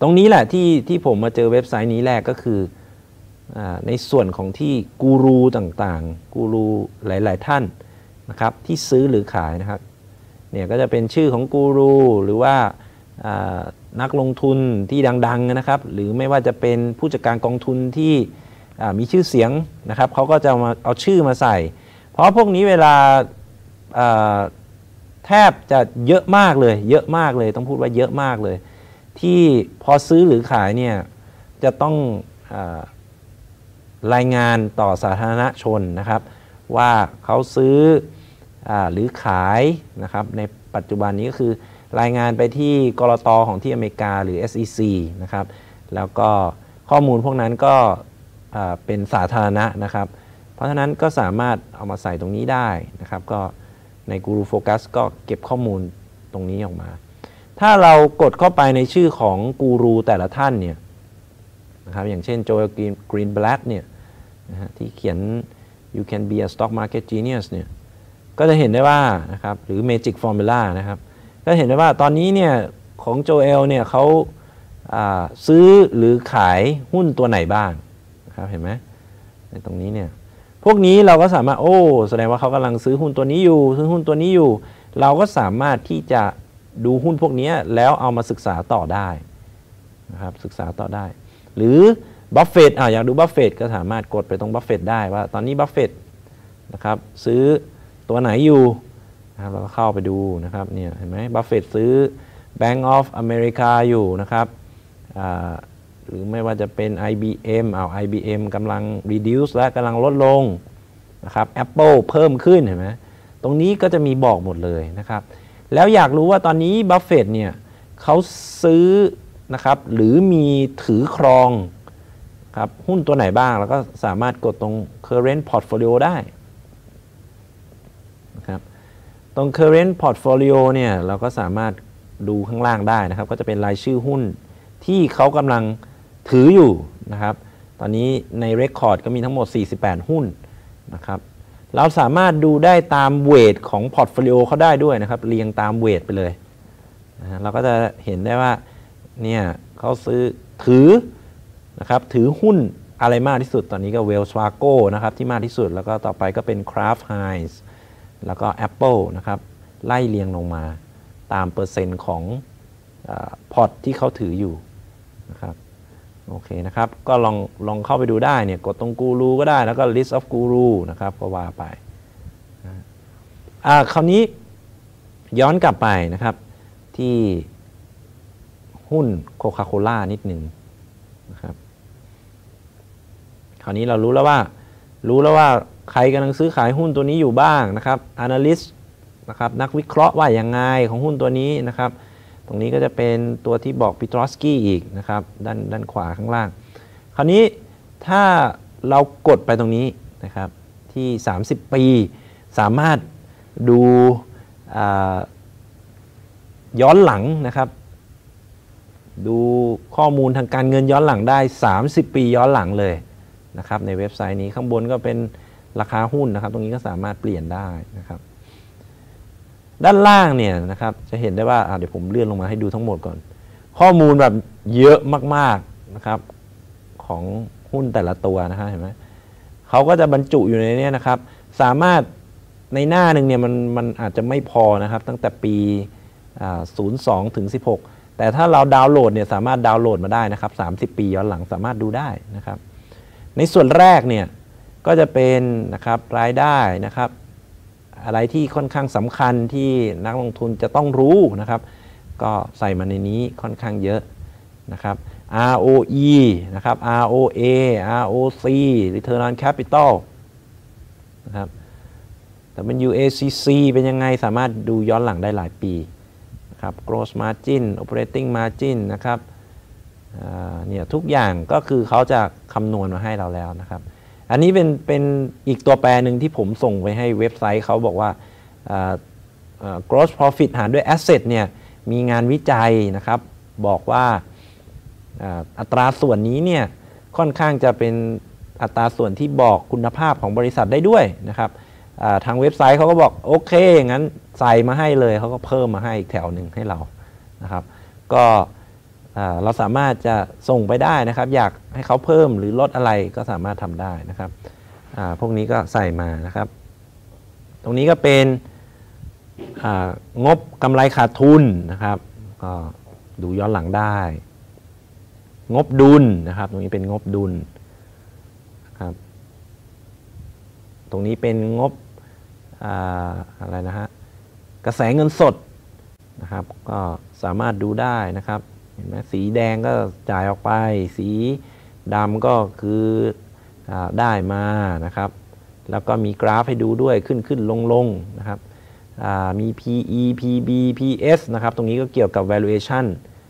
ตรงนี้แหละที่ผมมาเจอเว็บไซต์นี้แรกก็คือในส่วนของที่กูรูต่างๆกูรูหลายๆท่านนะครับที่ซื้อหรือขายนะครับเนี่ยก็จะเป็นชื่อของกูรูหรือว่านักลงทุนที่ดังๆนะครับหรือไม่ว่าจะเป็นผู้จัดการกองทุนที่มีชื่อเสียงนะครับเขาก็จะมาเอาชื่อมาใส่เพราะพวกนี้เวลาแทบจะเยอะมากเลยต้องพูดว่าเยอะมากเลยที่พอซื้อหรือขายเนี่ยจะต้องรายงานต่อสาธารณชนนะครับว่าเขาซื้อหรือขายนะครับในปัจจุบันนี้ก็คือรายงานไปที่กลต.ของที่อเมริกาหรือ SEC นะครับแล้วก็ข้อมูลพวกนั้นก็เป็นสาธารณะนะครับเพราะฉะนั้นก็สามารถเอามาใส่ตรงนี้ได้นะครับก็ในกูรูโฟกัสก็เก็บข้อมูลตรงนี้ออกมาถ้าเรากดเข้าไปในชื่อของกูรูแต่ละท่านเนี่ยนะครับอย่างเช่นโจเอล กรีนแบล็กเนี่ยนะฮะที่เขียน you can be a stock market genius เนี่ยก็จะเห็นได้ว่านะครับหรือ Magic Formula นะครับก็เห็นได้ว่าตอนนี้เนี่ยของโจเอลเนี่ยเขาซื้อหรือขายหุ้นตัวไหนบ้างนะครับเห็นไหมในตรงนี้เนี่ยพวกนี้เราก็สามารถแสดงว่าเขากำลังซื้อหุ้นตัวนี้อยู่ซื้อหุ้นตัวนี้อยู่เราก็สามารถที่จะดูหุ้นพวกนี้แล้วเอามาศึกษาต่อได้นะครับศึกษาต่อได้หรือบัฟเฟตต์อยากดูบัฟเฟตต์ก็สามารถกดไปตรงบัฟเฟตต์ได้ว่าตอนนี้บัฟเฟตต์นะครับซื้อตัวไหนอยู่นะครับเราก็เข้าไปดูนะครับเนี่ยเห็นไหมบัฟเฟตต์ซื้อ Bank of America อยู่นะครับหรือไม่ว่าจะเป็น IBM IBM กำลัง reduce และกำลังลดลงนะครับ Apple เพิ่มขึ้นเห็นไหมตรงนี้ก็จะมีบอกหมดเลยนะครับแล้วอยากรู้ว่าตอนนี้บัฟเฟตต์เนี่ยเขาซื้อนะครับหรือมีถือครองครับหุ้นตัวไหนบ้างแล้วก็สามารถกดตรง current portfolio ได้นะครับตรง current portfolio เนี่ยเราก็สามารถดูข้างล่างได้นะครับก็จะเป็นรายชื่อหุ้นที่เขากำลังถืออยู่นะครับตอนนี้ใน record ก็มีทั้งหมด48หุ้นนะครับเราสามารถดูได้ตามเวทของ portfolio เขาได้ด้วยนะครับเรียงตามเวทไปเลยนะเราก็จะเห็นได้ว่าเนี่ยเขาถือนะครับถือหุ้นอะไรมากที่สุดตอนนี้ก็ Wells Fargo นะครับที่มากที่สุดแล้วก็ต่อไปก็เป็น Kraft Heinz แล้วก็ Apple นะครับไล่เรียงลงมาตามเปอร์เซ็นต์ของพอร์ตที่เขาถืออยู่นะครับโอเคนะครับก็ลองเข้าไปดูได้เนี่ยกดตรงกูรูก็ได้แล้วก็ list of guru นะครับก็ว่าไปคราวนี้ย้อนกลับไปนะครับที่หุ้นโคคาโคล่านิดหนึ่งนะครับคราวนี้เรารู้แล้วว่าใครกำลังซื้อขายหุ้นตัวนี้อยู่บ้างนะครับ analyst นะครับนักวิเคราะห์ว่ายังไงของหุ้นตัวนี้นะครับตรงนี้ก็จะเป็นตัวที่บอกปิโตรสกี้อีกนะครับด้านขวาข้างล่างคราวนี้ถ้าเรากดไปตรงนี้นะครับที่30ปีสามารถดูย้อนหลังนะครับดูข้อมูลทางการเงินย้อนหลังได้30ปีย้อนหลังเลยนะครับในเว็บไซต์นี้ข้างบนก็เป็นราคาหุ้นนะครับตรงนี้ก็สามารถเปลี่ยนได้นะครับด้านล่างเนี่ยนะครับจะเห็นได้ว่าเดี๋ยวผมเลื่อนลงมาให้ดูทั้งหมดก่อนข้อมูลแบบเยอะมากๆนะครับของหุ้นแต่ละตัวนะฮะเห็นไหมเขาก็จะบรรจุอยู่ในนี้นะครับสามารถในหน้าหนึ่งเนี่ยมันอาจจะไม่พอนะครับตั้งแต่ปี02 ถึง 16แต่ถ้าเราดาวน์โหลดเนี่ยสามารถดาวน์โหลดมาได้นะครับ30ปีย้อนหลังสามารถดูได้นะครับในส่วนแรกเนี่ยก็จะเป็นนะครับรายได้นะครับอะไรที่ค่อนข้างสำคัญที่นักลงทุนจะต้องรู้นะครับก็ใส่มาในนี้ค่อนข้างเยอะนะครับ ROE นะครับ ROA ROC Return on Capital นะครับ WACC เป็นยังไงสามารถดูย้อนหลังได้หลายปีนะครับ Gross Margin Operating Margin นะครับเนี่ยทุกอย่างก็คือเขาจะคำนวณมาให้เราแล้วนะครับอันนี้เป็นอีกตัวแปรหนึ่งที่ผมส่งไปให้เว็บไซต์เขาบอกว่า gross profit หารด้วย asset เนี่ยมีงานวิจัยนะครับบอกว่าอัตราส่วนนี้เนี่ยค่อนข้างจะเป็นอัตราส่วนที่บอกคุณภาพของบริษัทได้ด้วยนะครับทางเว็บไซต์เขาก็บอกโอเคงั้นใส่มาให้เลยเขาก็เพิ่มมาให้อีกแถวหนึ่งให้เรานะครับก็เราสามารถจะส่งไปได้นะครับอยากให้เขาเพิ่มหรือลดอะไรก็สามารถทำได้นะครับพวกนี้ก็ใส่มานะครับตรงนี้ก็เป็นงบกำไรขาดทุนนะครับก็ดูย้อนหลังได้งบดุลนะครับตรงนี้เป็นงบดุลนะครับตรงนี้เป็นงบอะไรนะฮะกระแสเงินสดนะครับก็สามารถดูได้นะครับเห็นไหมสีแดงก็จ่ายออกไปสีดำก็คือได้มานะครับแล้วก็มีกราฟให้ดูด้วยขึ้นลงนะครับมี PE PB PS นะครับตรงนี้ก็เกี่ยวกับ valuation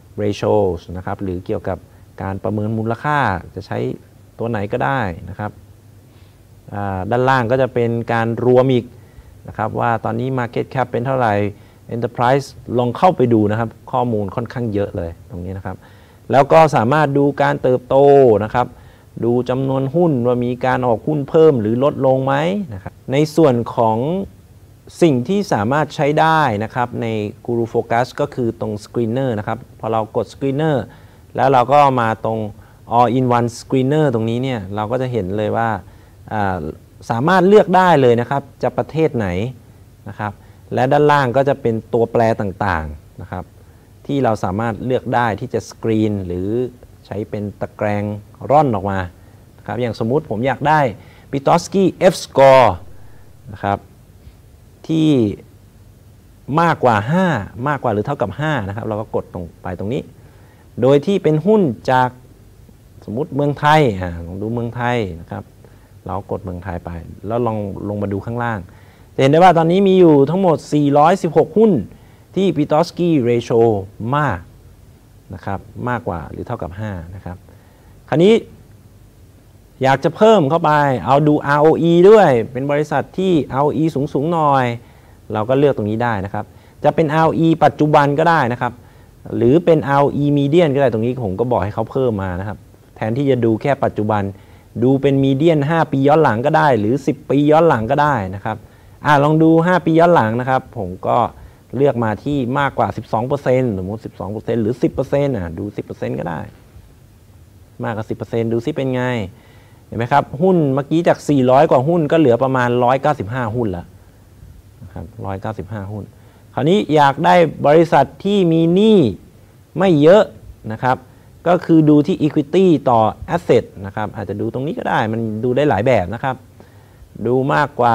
ratios นะครับหรือเกี่ยวกับการประเมินมูลค่าจะใช้ตัวไหนก็ได้นะครับด้านล่างก็จะเป็นการรวมอีกนะครับว่าตอนนี้ market cap เป็นเท่าไหร่ enterprise ลองเข้าไปดูนะครับข้อมูลค่อนข้างเยอะเลยตรงนี้นะครับแล้วก็สามารถดูการเติบโตนะครับดูจำนวนหุ้นว่ามีการออกหุ้นเพิ่มหรือลดลงไหมนะครับในส่วนของสิ่งที่สามารถใช้ได้นะครับใน Guru Focus ก็คือตรง Screener นะครับพอเรากด Screener แล้วเราก็มาตรง All in One Screener ตรงนี้เนี่ยเราก็จะเห็นเลยว่าสามารถเลือกได้เลยนะครับจะประเทศไหนนะครับและด้านล่างก็จะเป็นตัวแปรต่างๆนะครับที่เราสามารถเลือกได้ที่จะสกรีนหรือใช้เป็นตะแกรงร่อนออกมานะครับอย่างสมมุติผมอยากได้ Pitosky F score นะครับที่มากกว่า5มากกว่าหรือเท่ากับ5นะครับเราก็กดไปตรงนี้โดยที่เป็นหุ้นจากสมมุติเมืองไทยลองดูเมืองไทยนะครับเรากดเมืองไทยไปแล้วลองลงมาดูข้างล่างจะเห็นได้ว่าตอนนี้มีอยู่ทั้งหมด416หุ้นที่ Pitosky ratio มากนะครับมากกว่าหรือเท่ากับ5นะครับคราวนี้อยากจะเพิ่มเข้าไปเอาดู ROE ด้วยเป็นบริษัทที่ ROE สูงหน่อยเราก็เลือกตรงนี้ได้นะครับจะเป็น ROE ปัจจุบันก็ได้นะครับหรือเป็น ROE median ก็ได้ตรงนี้ผมก็บอกให้เขาเพิ่มมานะครับแทนที่จะดูแค่ปัจจุบันดูเป็น median 5 ปีย้อนหลังก็ได้หรือ10 ปีย้อนหลังก็ได้นะครับลองดู5 ปีย้อนหลังนะครับผมก็เลือกมาที่มากกว่า 12% สมมติ 12% หรือ 10% ดู 10% ก็ได้มากกว่า 10% ดูซิเป็นไงเห็นไหมครับหุ้นเมื่อกี้จาก400กว่าหุ้นก็เหลือประมาณ195หุ้นแล้วนะครับ195หุ้นคราวนี้อยากได้บริษัทที่มีหนี้ไม่เยอะนะครับก็คือดูที่ equity ต่อ asset นะครับอาจจะดูตรงนี้ก็ได้มันดูได้หลายแบบนะครับดูมากกว่า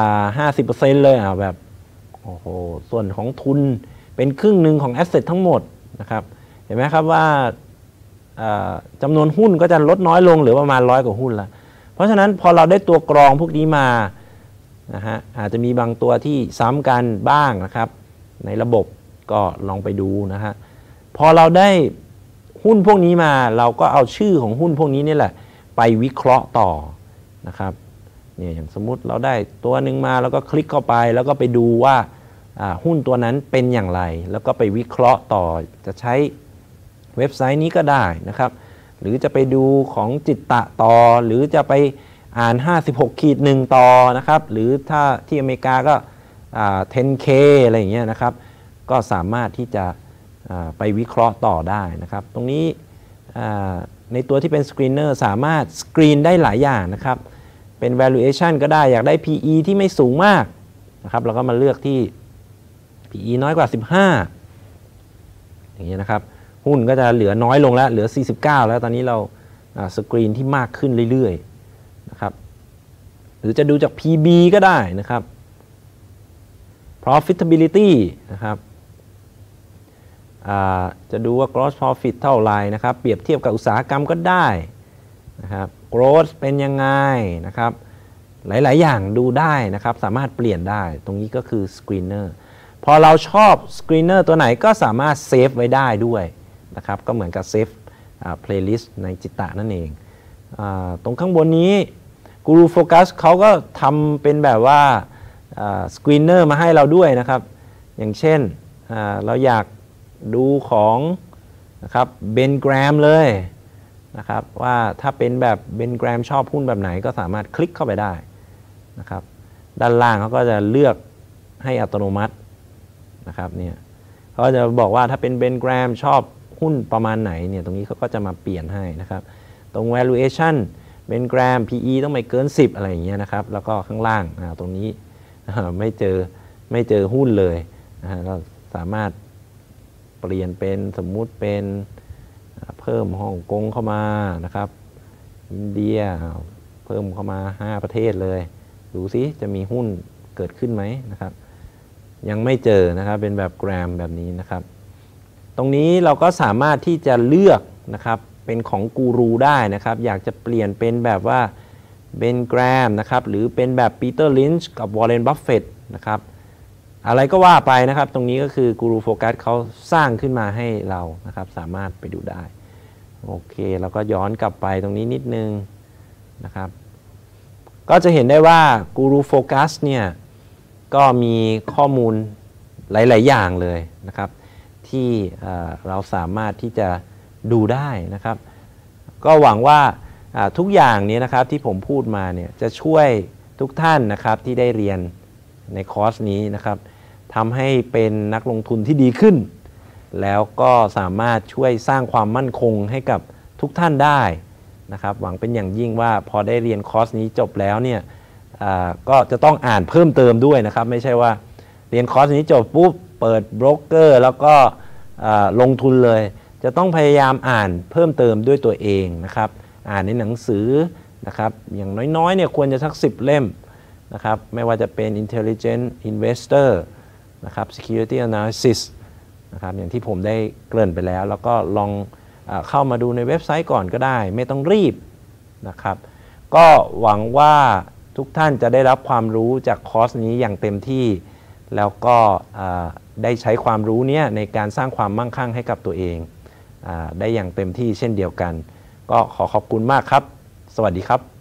50% เลยแบบโอ้โหส่วนของทุนเป็นครึ่งหนึ่งของ asset ทั้งหมดนะครับเห็นไหมครับว่าจำนวนหุ้นก็จะลดน้อยลงเหลือประมาณ100กว่าหุ้นละเพราะฉะนั้นพอเราได้ตัวกรองพวกนี้มานะฮะอาจจะมีบางตัวที่ซ้ำกันบ้างนะครับในระบบก็ลองไปดูนะฮะพอเราได้หุ้นพวกนี้มาเราก็เอาชื่อของหุ้นพวกนี้นี่แหละไปวิเคราะห์ต่อนะครับเนี่ยอย่างสมมุติเราได้ตัวหนึ่งมาแล้วก็คลิกเข้าไปแล้วก็ไปดูว่าหุ้นตัวนั้นเป็นอย่างไรแล้วก็ไปวิเคราะห์ต่อจะใช้เว็บไซต์นี้ก็ได้นะครับหรือจะไปดูของจิตตะต่อหรือจะไปอ่าน 56-1 ต่อนะครับหรือถ้าที่อเมริกาก็10K อะไรอย่างเงี้ยนะครับก็สามารถที่จะไปวิเคราะห์ต่อได้นะครับตรงนี้ในตัวที่เป็นสกรีนเนอร์สามารถสกรีนได้หลายอย่างนะครับเป็น valuation ก็ได้อยากได้ PE ที่ไม่สูงมากนะครับเราก็มาเลือกที่ PE น้อยกว่า15อย่างเงี้ยนะครับหุ้นก็จะเหลือน้อยลงแล้วเหลือ49แล้วตอนนี้เราสกรีนที่มากขึ้นเรื่อยๆนะครับหรือจะดูจาก PB ก็ได้นะครับ profitability นะครับจะดูว่า gross profit เท่าไหร่นะครับเปรียบเทียบกับอุตสาหกรรมก็ได้นะครับ growth เป็นยังไงนะครับหลายๆอย่างดูได้นะครับสามารถเปลี่ยนได้ตรงนี้ก็คือ screener พอเราชอบ screener ตัวไหนก็สามารถเซฟไว้ได้ด้วยนะครับก็เหมือนกับเซฟplaylist ในจิตตะนั่นเองตรงข้างบนนี้ Guru Focus เขาก็ทำเป็นแบบว่าscreener มาให้เราด้วยนะครับอย่างเช่นเราอยากดูของนะครับเบนแกรมเลยนะครับว่าถ้าเป็นแบบเบนแกรมชอบหุ้นแบบไหนก็สามารถคลิกเข้าไปได้นะครับด้านล่างเขาก็จะเลือกให้อัตโนมัตินะครับเนี่ยเขาจะบอกว่าถ้าเป็นเบนแกรมชอบหหุ้นประมาณไหนเนี่ยตรงนี้เขาก็จะมาเปลี่ยนให้นะครับตรง valuation เป็นแกรม PE ต้องไม่เกิน10อะไรอย่างเงี้ยนะครับแล้วก็ข้างล่างตรงนี้ไม่เจอหุ้นเลยเราสามารถเปลี่ยนเป็นสมมุติเป็นเพิ่มฮ่องกงเข้ามานะครับอินเดียเพิ่มเข้ามา5ประเทศเลยดูซิจะมีหุ้นเกิดขึ้นไหมนะครับยังไม่เจอนะครับเป็นแบบแกรมแบบนี้นะครับตรงนี้เราก็สามารถที่จะเลือกนะครับเป็นของกูรูได้นะครับอยากจะเปลี่ยนเป็นแบบว่าเบนแกรมนะครับหรือเป็นแบบปีเตอร์ลินช์กับวอร์เรนบัฟเฟตต์นะครับอะไรก็ว่าไปนะครับตรงนี้ก็คือกูรูโฟกัสเขาสร้างขึ้นมาให้เรานะครับสามารถไปดูได้โอเคแล้วก็ย้อนกลับไปตรงนี้นิดนึงนะครับก็จะเห็นได้ว่ากูรูโฟกัสเนี่ยก็มีข้อมูลหลายๆอย่างเลยนะครับที่เราสามารถที่จะดูได้นะครับก็หวังว่าทุกอย่างนี้นะครับที่ผมพูดมาเนี่ยจะช่วยทุกท่านนะครับที่ได้เรียนในคอร์สนี้นะครับทำให้เป็นนักลงทุนที่ดีขึ้นแล้วก็สามารถช่วยสร้างความมั่นคงให้กับทุกท่านได้นะครับหวังเป็นอย่างยิ่งว่าพอได้เรียนคอร์สนี้จบแล้วเนี่ยก็จะต้องอ่านเพิ่มเติมด้วยนะครับไม่ใช่ว่าเรียนคอร์สนี้จบปุ๊บเปิดโบรกเกอร์แล้วก็ลงทุนเลยจะต้องพยายามอ่านเพิ่มเติมด้วยตัวเองนะครับอ่านในหนังสือนะครับอย่างน้อยๆเนี่ยควรจะสัก10 เล่มนะครับไม่ว่าจะเป็น Intelligent Investor นะครับ Security Analysis นะครับอย่างที่ผมได้เกริ่นไปแล้วก็ลองเข้ามาดูในเว็บไซต์ก่อนก็ได้ไม่ต้องรีบนะครับก็หวังว่าทุกท่านจะได้รับความรู้จากคอร์สนี้อย่างเต็มที่แล้วก็ได้ใช้ความรู้นี้ในการสร้างความมั่งคั่งให้กับตัวเองได้อย่างเต็มที่เช่นเดียวกันก็ขอขอบคุณมากครับสวัสดีครับ